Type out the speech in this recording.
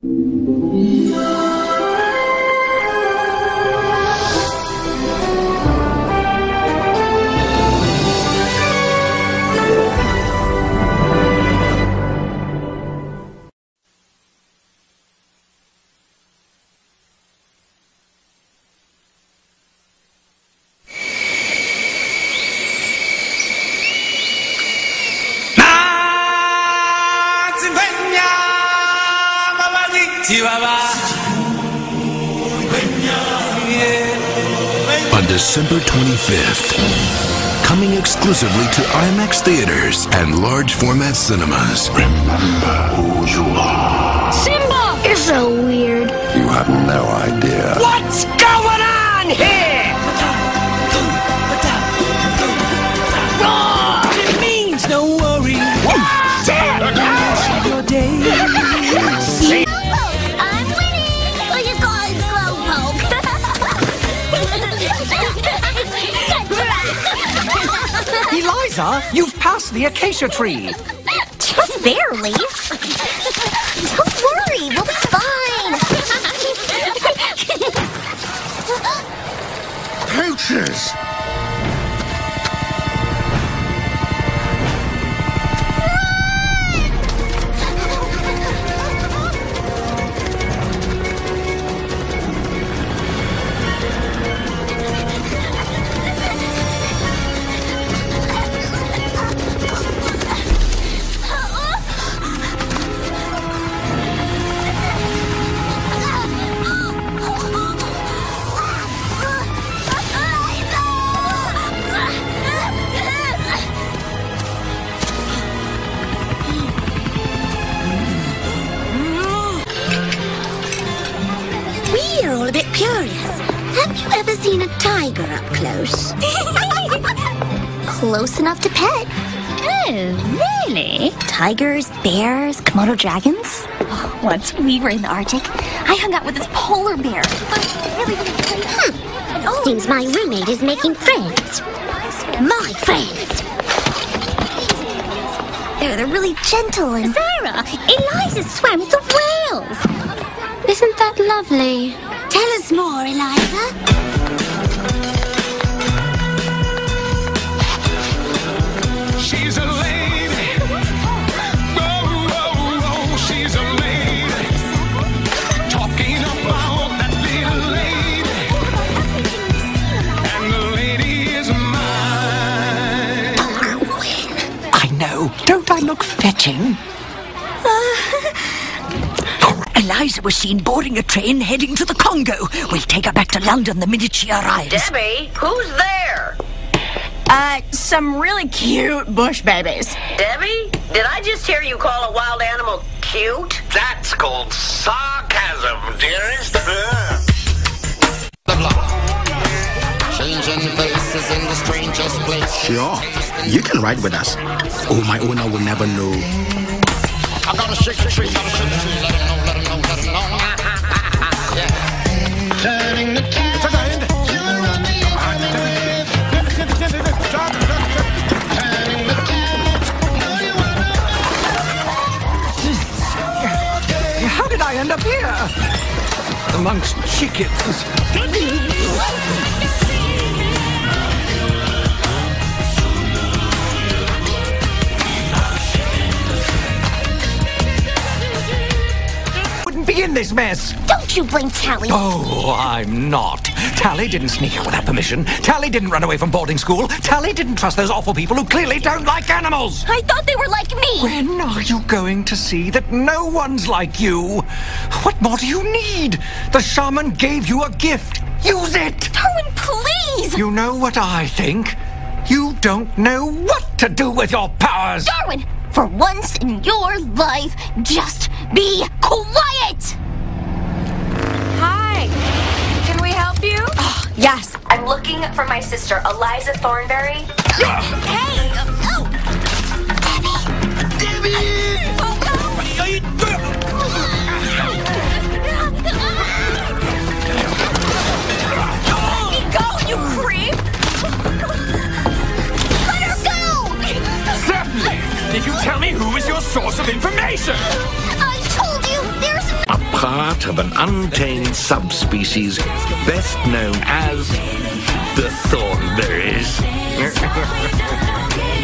On December 25th, coming exclusively to IMAX theaters and large format cinemas. Remember who you are. Simba! You're so weird. You have no idea. What's going on here? Roar! It means don't worry. Your day. I'm winning! Or you call it Slowpoke. Eliza, you've passed the acacia tree. Just barely. Don't worry, we'll be fine. Poachers! We're all a bit curious. Have you ever seen a tiger up close? Close enough to pet. Oh, really? Tigers, bears, Komodo dragons? Once we were in the Arctic, I hung out with this polar bear. Seems my roommate is making friends. My friends. They're really gentle and... Sarah, Eliza swam with the whales. Isn't that lovely? Tell us more, Eliza. She's a lady. Oh, oh, oh, she's a lady. Talking about that little lady. And the lady is mine. I know. Don't I look fetching? Eliza was seen boarding a train heading to the Congo. We'll take her back to London the minute she arrives. Debbie, who's there? Some really cute bush babies. Debbie, did I just hear you call a wild animal cute? That's called sarcasm, dearest. Changing faces in the strangest place. Sure, you can ride with us. Oh, my owner will never know. I gotta shake the tree, gotta shake the tree. Let him know, let him know, let him know. Yeah. Turning the tide. How did I end up here? Amongst chickens. Wouldn't be in this mess. Don't you blame Tally. Oh, I'm not. Tally didn't sneak out without permission. Tally didn't run away from boarding school. Tally didn't trust those awful people who clearly don't like animals. I thought they were like me. When are you going to see that no one's like you? What more do you need? The shaman gave you a gift. Use it. Darwin, please. You know what I think? You don't know what to do with your powers. Darwin, for once in your life, just be quiet. Hi. Can we help you? Yes, I'm looking for my sister, Eliza Thornberry. Hey! Oh! Debbie! Oh, Let me go, you creep! let her go! Certainly! If you tell me who is your source of information! I told you, there's no... part of an untamed subspecies best known as the Thornberrys.